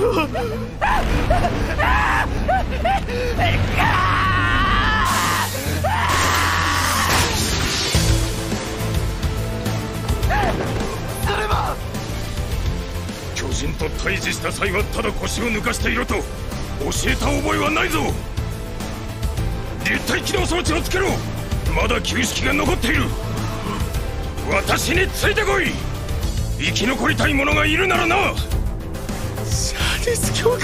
巨人と対峙した際はただ腰を抜かしていろと教えた覚えはないぞ。立体機動装置をつけろ。まだ旧式が残っている。私についてこい。生き残りたい者がいるならな。 シャディス教か。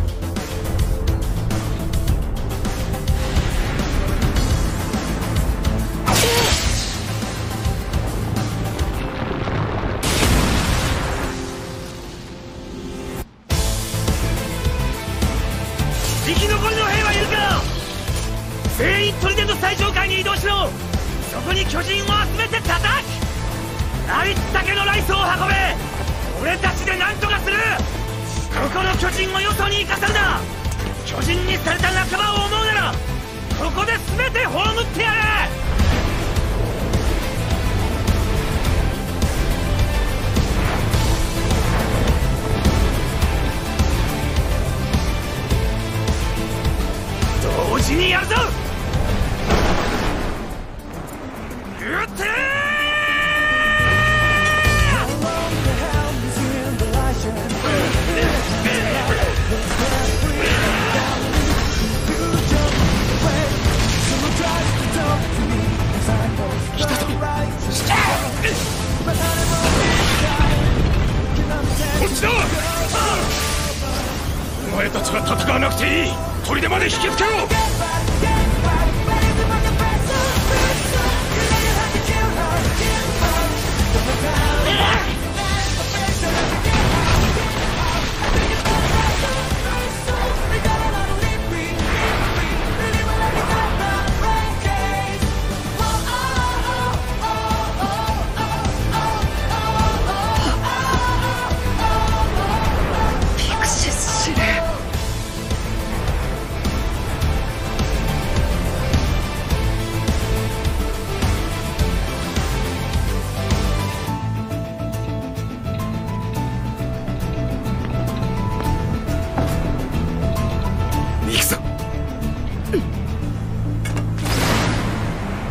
生き残りの兵はいるか。全員砦の最上階に移動しろ。そこに巨人を集めて叩く。ありったけのライスを運べ。俺たちで何とかする。ここの巨人をよそに行かせるな。巨人にされた仲間を思うならここで全て葬ってやれ。同時にやるぞ。撃ってこっちだ。お前たちは戦わなくていい。砦まで引きつけろ。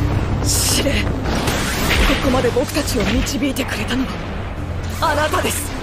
司令、ここまで僕たちを導いてくれたのはあなたです。